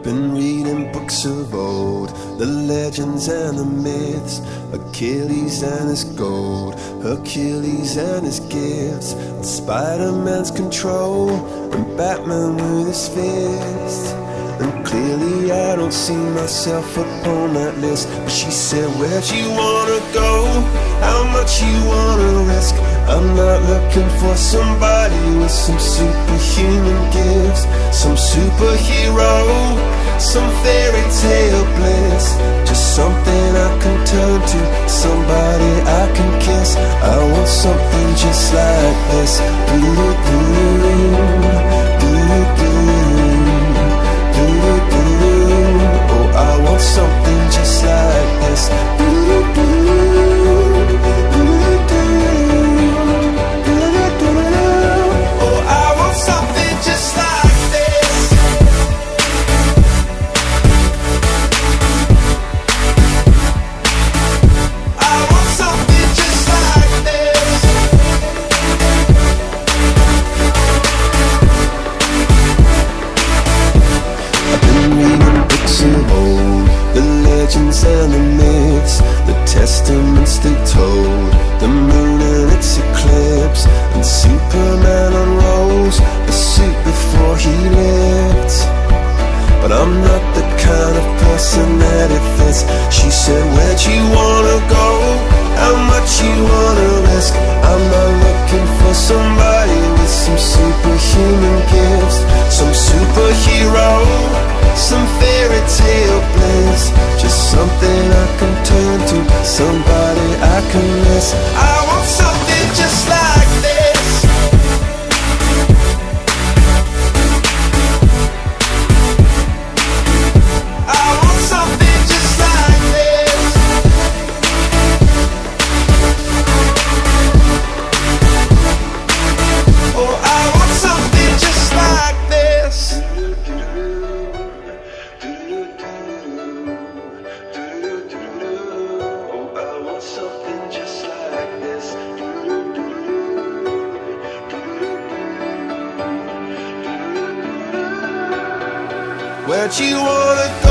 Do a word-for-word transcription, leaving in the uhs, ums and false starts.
Been reading books of old, the legends and the myths, Achilles and his gold, Hercules and his gifts, and Spider-Man's control, and Batman with his fist. And clearly I don't see myself upon that list. But she said, where'd you wanna go? How much you wanna risk? I'm not looking for somebody with some superhuman gifts, some superhero, some fairy tale bliss. Just something I can turn to, somebody I can kiss. I want something just like this. Do-do-do, do-do-do. Oh, I want something just like this. Oh, I want something just like this. I want something just like this. I've been reading books of old, the legends and the myths, the testaments they told, the moon and its eclipse, and Superman unrolls the suit before he lived. But I'm not the kind of person that it fits. She said, where'd you wanna go? How much you wanna risk? I'm not looking for somebody with some superhuman gifts, some superhero, some fairy tale bliss. Just something I can turn to, somebody I can miss. I want something just like this. I want something just like this. Oh, I want something just like this. Where'd you wanna go?